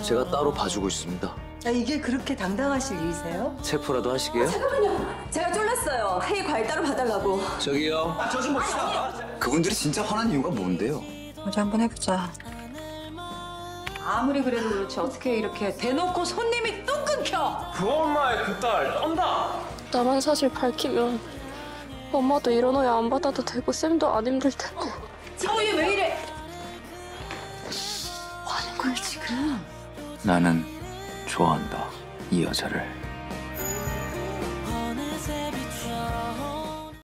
제가 따로 봐주고 있습니다. 아, 이게 그렇게 당당하실 일이세요? 체포라도 하시게요? 잠깐만요. 제가 쫄랐어요. 회의 과일 따로 봐달라고. 저기요. 저 좀 봅시다. 그분들이 진짜 화난 이유가 뭔데요? 어디 한번 해보자. 아무리 그래도 그렇지 어떻게 이렇게 대놓고 손님이 뚝 끊겨? 그 엄마의 그 딸 떤다. 나만 사실 밝히면 엄마도 이런 오해 안 받아도 되고 쌤도 안 힘들 텐데. 얘 왜 이래? 나는 좋아한다, 이 여자를.